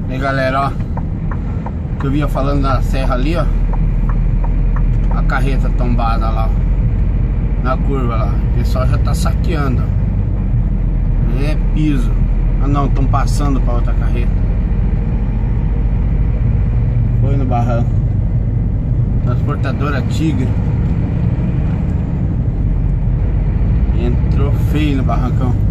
E aí, galera, ó, que eu vinha falando na serra ali, ó, a carreta tombada lá, ó, na curva lá. O pessoal já tá saqueando, ó. É piso. Ah não, estão passando pra outra carreta. Foi no barranco. Transportadora Tigre entrou feio no barrancão.